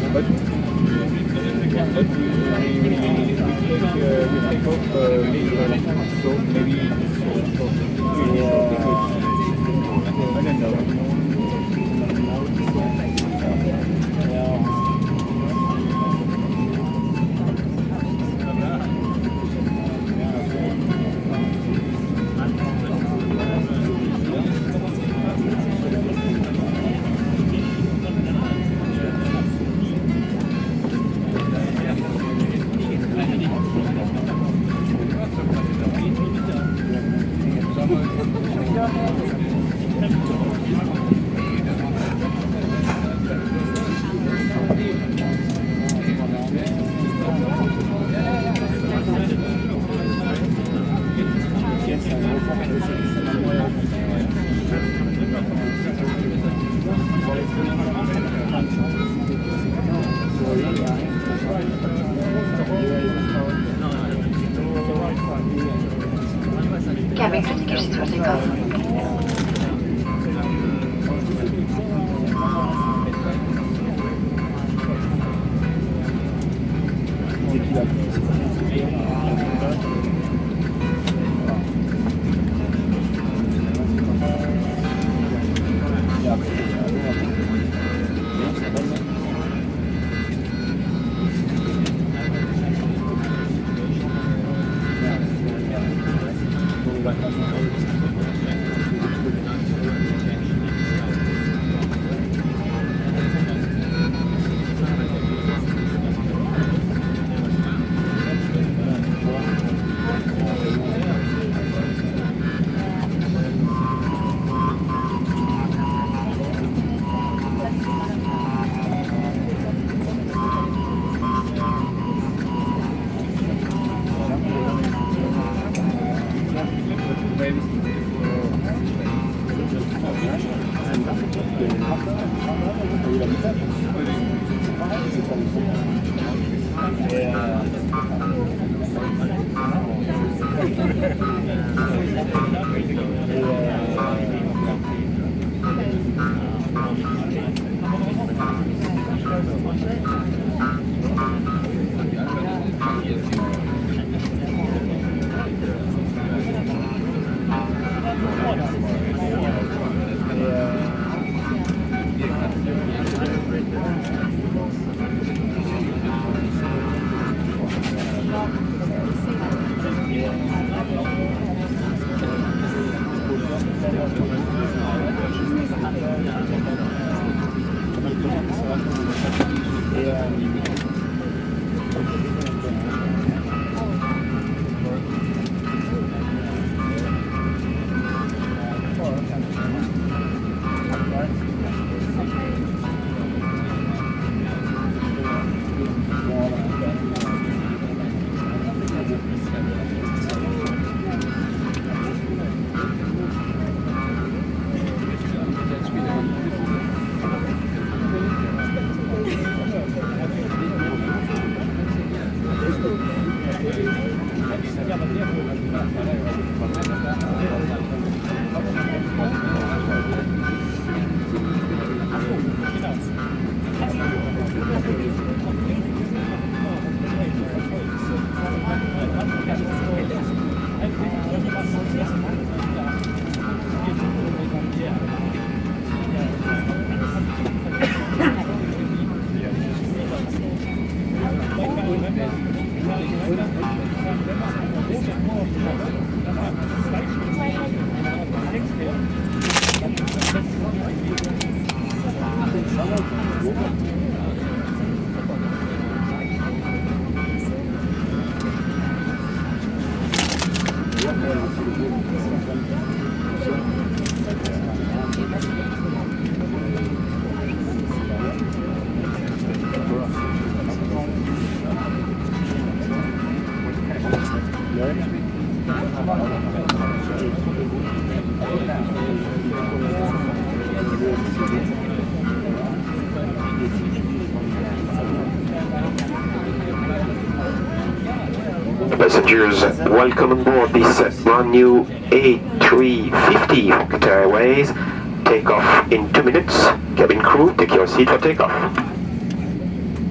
But we take off so maybe I don't know. Cabin critical for takeoff. Passengers, welcome on board this brand new A350 from Qatar Airways. Takeoff in 2 minutes. Cabin crew, take your seat for takeoff.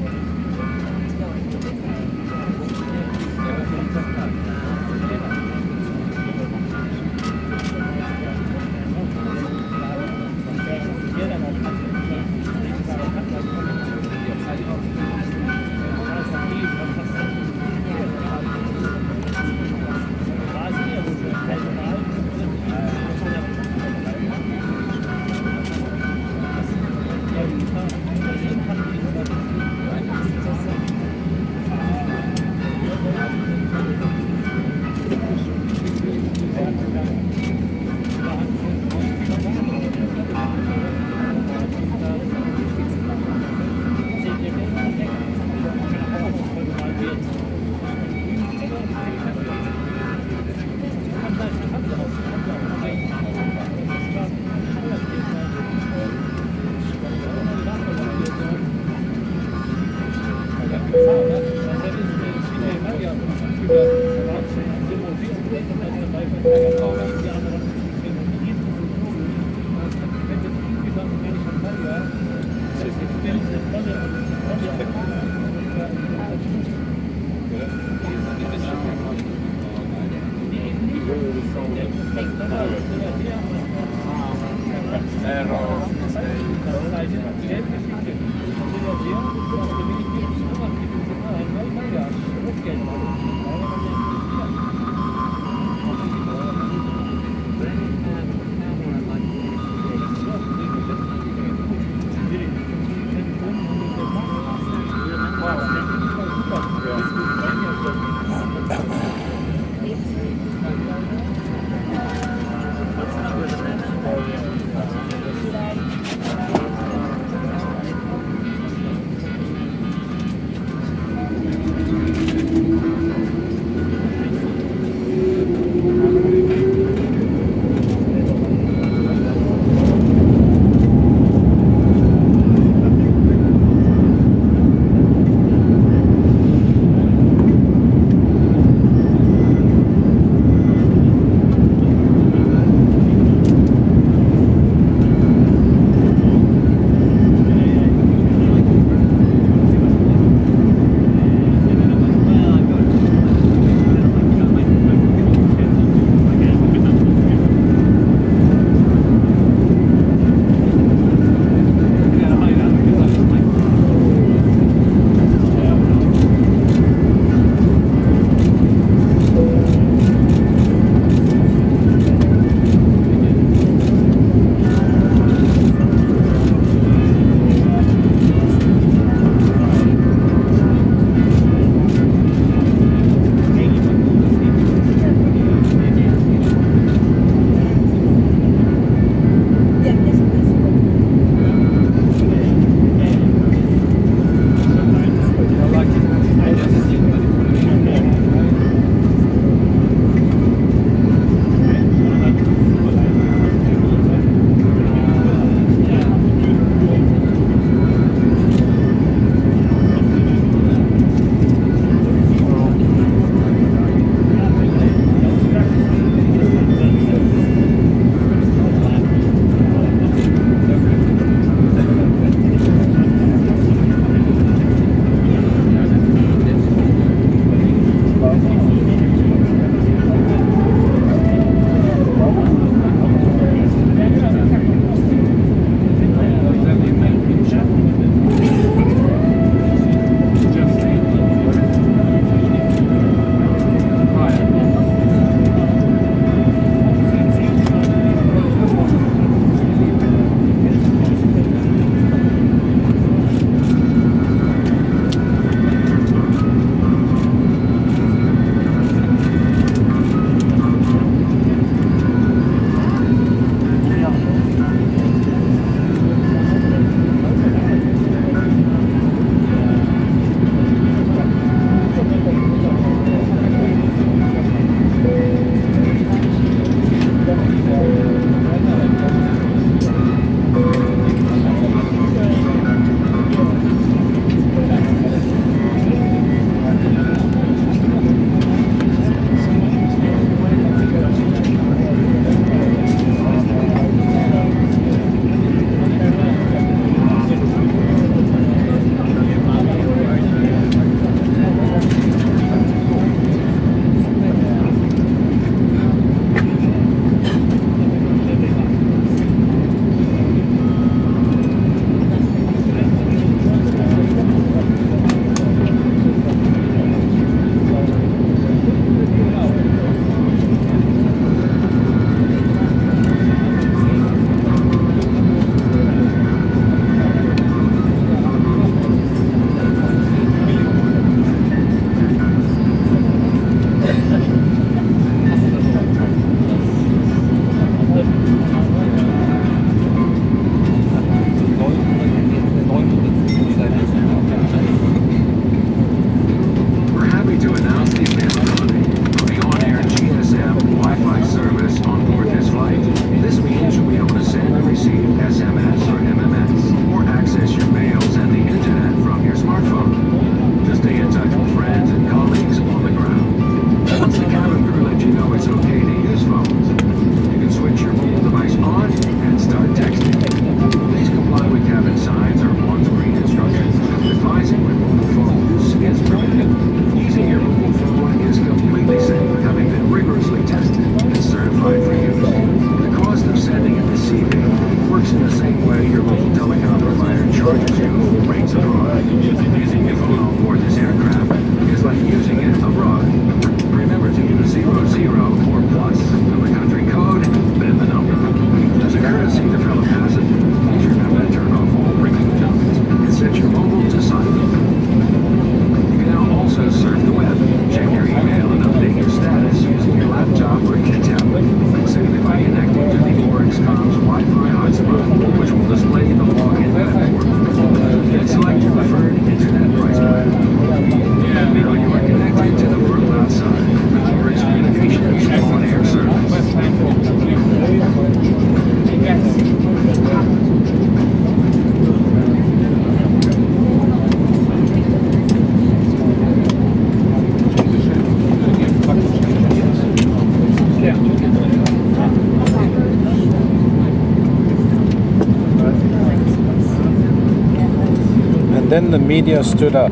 then the media stood up.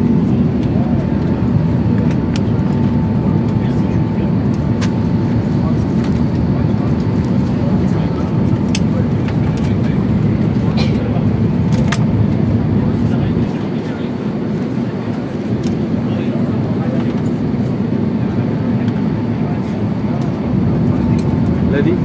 Ready?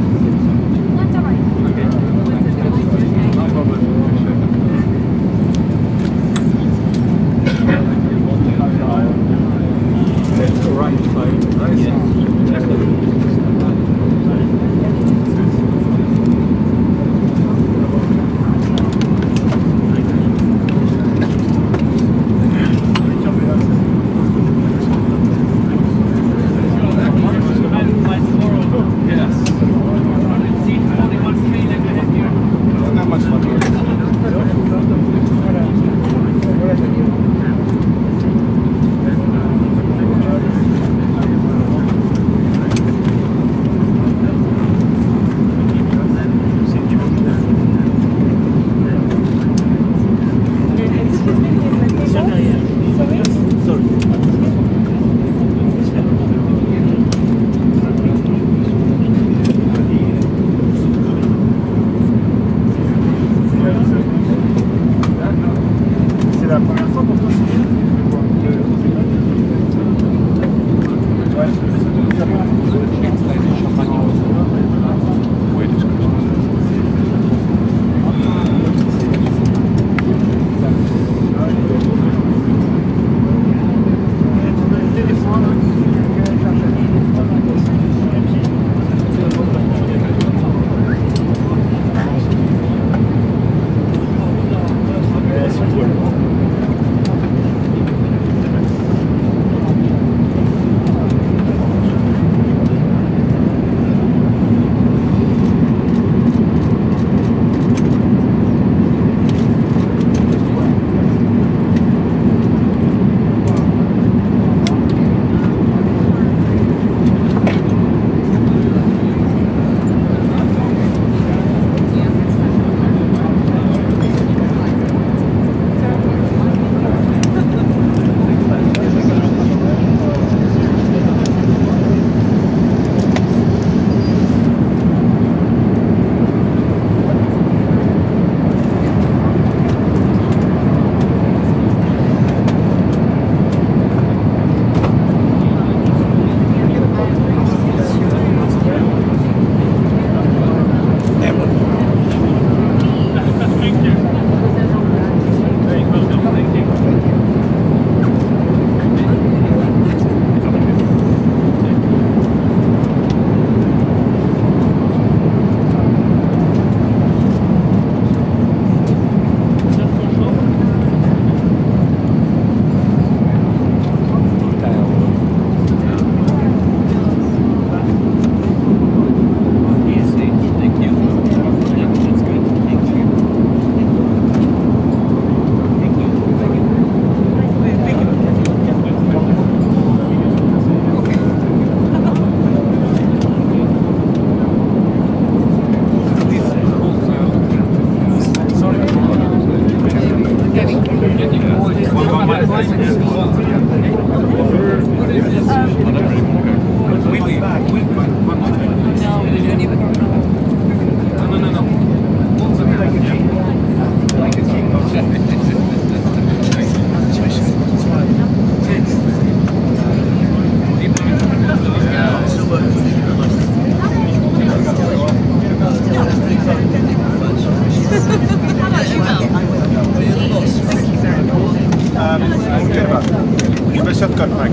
köttköttnek.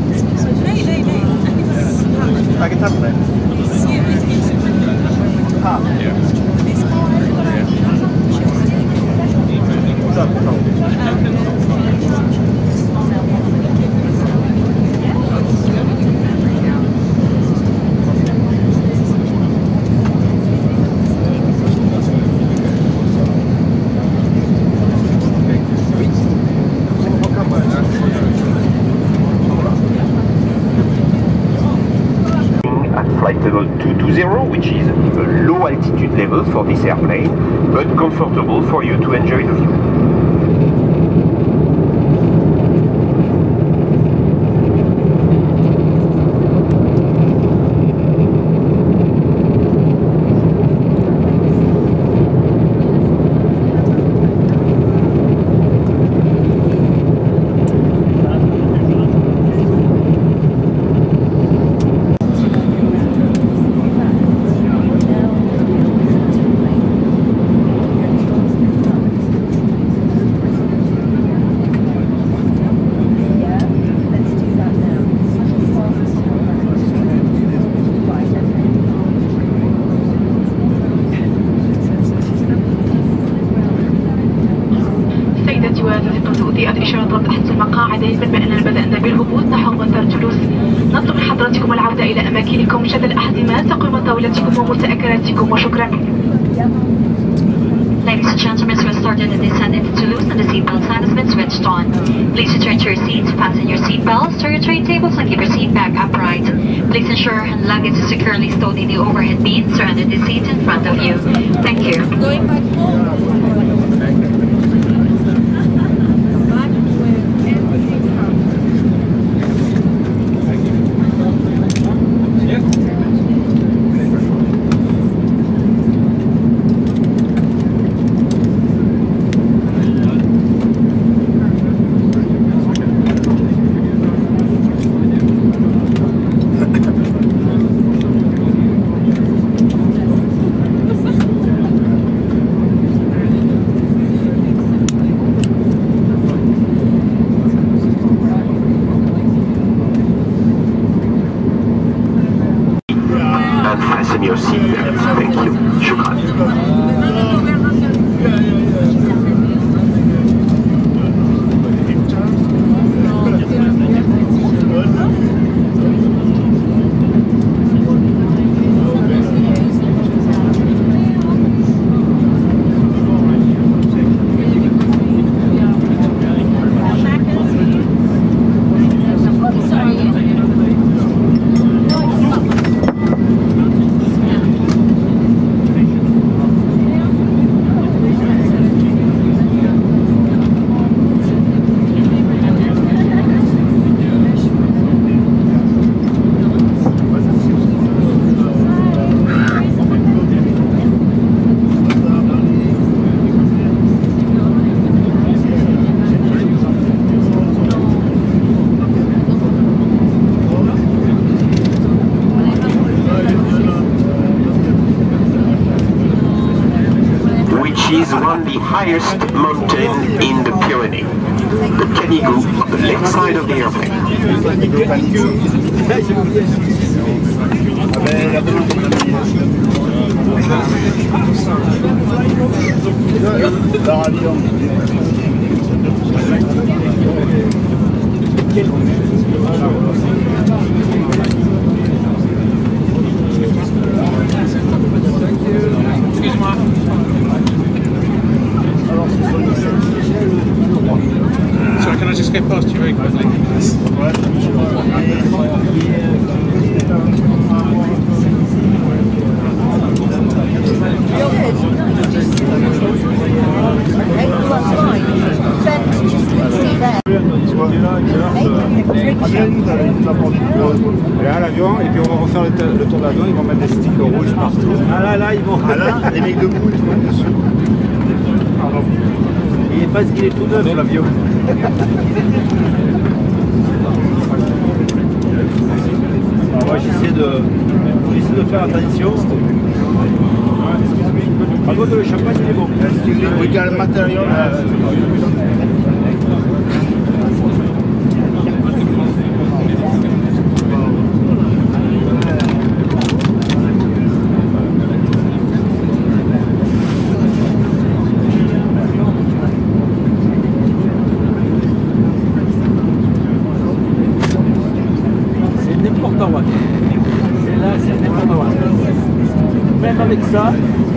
Nej. Vegetarianer. Ah. Flight level 220, which is a low altitude level for this airplane, but comfortable for you to enjoy the view. بعد إشارة ربط حجز المقاعد بما أننا بدأنا بالهبوط نحو مطار تولوز. نطلب من حضراتكم العودة إلى أماكنكم شد الأحزمة تقويم طاولتكم ومتأكلاتكم وشكرا. Ladies and gentlemen, we have started the descent into Toulouse and the seatbelt sign has been switched on. Please return to your seats, fasten your seatbelts, store your tray tables and keep your seat back upright. Please ensure hand luggage is securely stowed in the overhead bins or under the seat in front of you. Thank you. Going back home. Fasten your seatbelt. Thank you. Shukran. Is one the highest mountain in the Pyrenees, the Canigou, on the left side of the airplane. Sorry, can I just get past you very quickly? Là, l'avion, et puis on va refaire le tour de l'avion, ils vont mettre des sticks rouges partout. Ah là, ils vont. Ah là, les mecs debout, ils vont dessus. Pardon. Et parce qu'il est tout neuf, l'avion. Alors moi, j'essaie de faire attention. Par contre, le champagne, il est bon. Regarde le matériel. Même avec ça,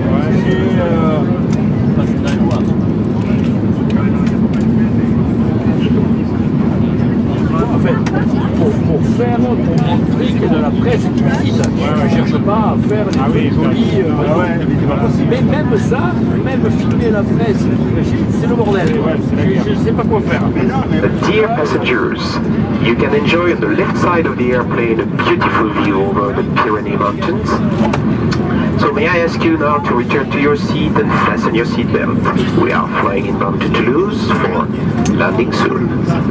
en fait, pour faire, pour montrer qu'il y a de la presse qui visite. Je ne cherche pas à faire des jolis. Mais même ça, même filmer la presse, c'est le bordel. Je ne sais pas quoi faire. Dear passengers, you can enjoy on the left side of the airplane a beautiful view over the Pyrenees Mountains. So may I ask you now to return to your seat and fasten your seatbelt. We are flying inbound to Toulouse for landing soon.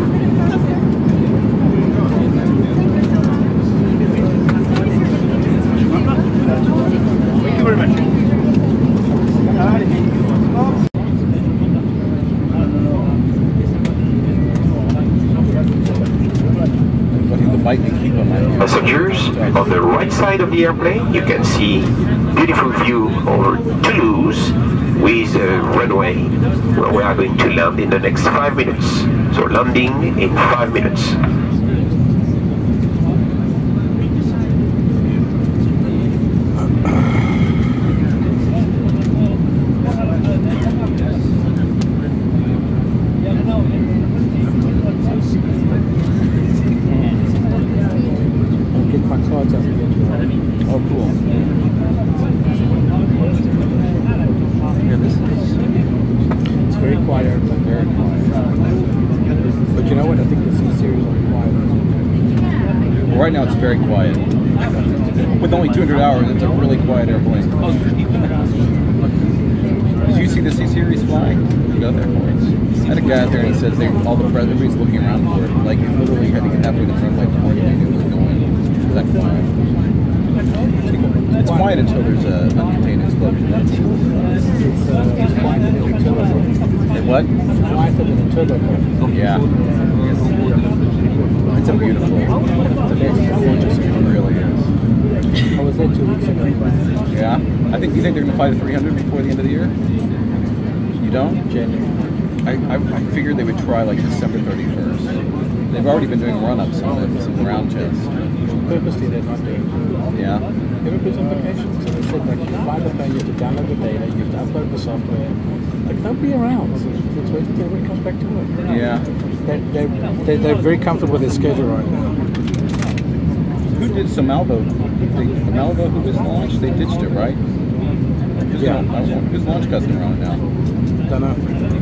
Thank you very much. Passengers, on the right side of the airplane you can see beautiful view over Toulouse with a runway where we are going to land in the next 5 minutes. So landing in 5 minutes. Oh, cool. Yeah, this is... It's very quiet. Very quiet. But you know what? I think the C-Series will be quiet. Well, right now it's very quiet. With only 200 hours, it's a really quiet airplane. Did you see the C-Series flying? You got there for us. I had a guy out there and says all the everybody's looking around for it. Like, it literally had to get halfway to the runway before they knew it was going. That quiet. It's quiet until there's a uncontained explosion. It's quieter than a turbo. What? Quieter than a turbo. Yeah. It's a beautiful. It's gorgeous. It really is. I was there 2 weeks ago. Yeah. You think they're going to fly to 300 before the end of the year? You don't? January. I figured they would try like December 31st. They've already been doing run-ups on some ground jets. Purposely they're not doing it. Yeah. Everybody's on vacation. So they said like you fly the plane, you have to download the data, you have to upload the software. Like don't be around. So let's wait until everybody comes back to work. Yeah. They're very comfortable with their schedule right now. Who did some Malibu? The Malibu who was launched, they ditched it, right? Yeah. Who's launch customer on it now? Don't know.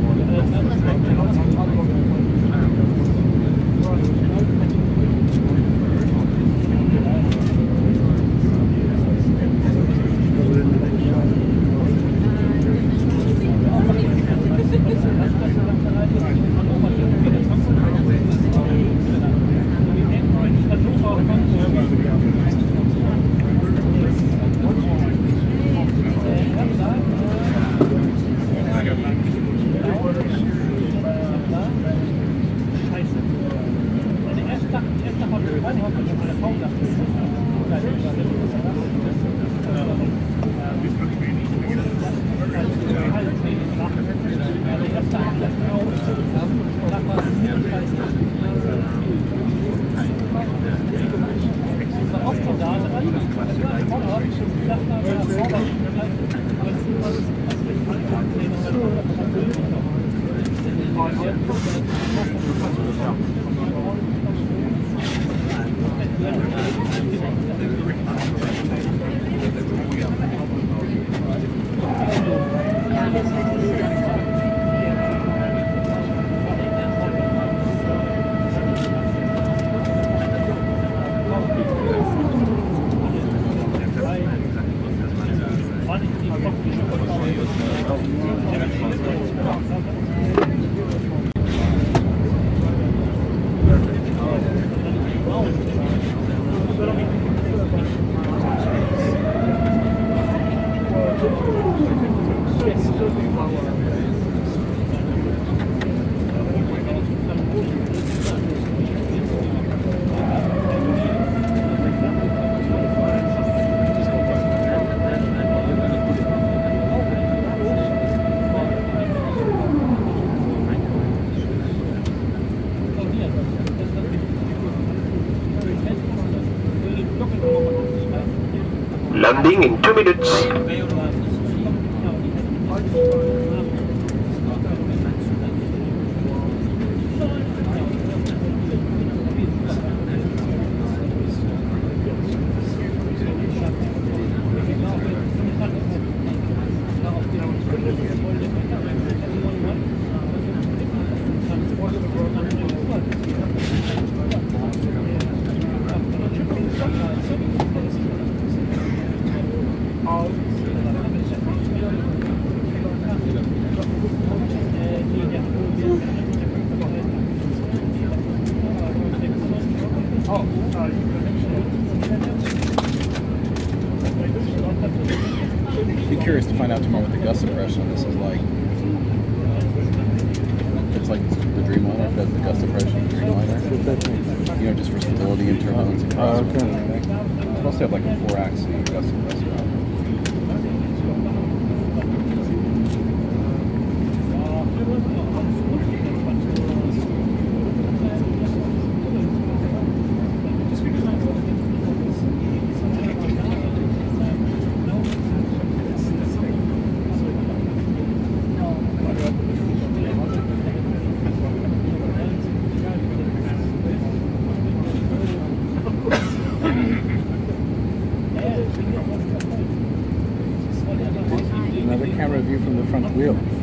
Landing in 2 minutes. Be curious to find out tomorrow what the gust suppression on this is like. It's like the Dreamliner, if that's the gust suppression Dreamliner. You know, just for stability and turbulence and crosswind and everything. It's supposed to have like a 4-axis gust suppressor on it. Will.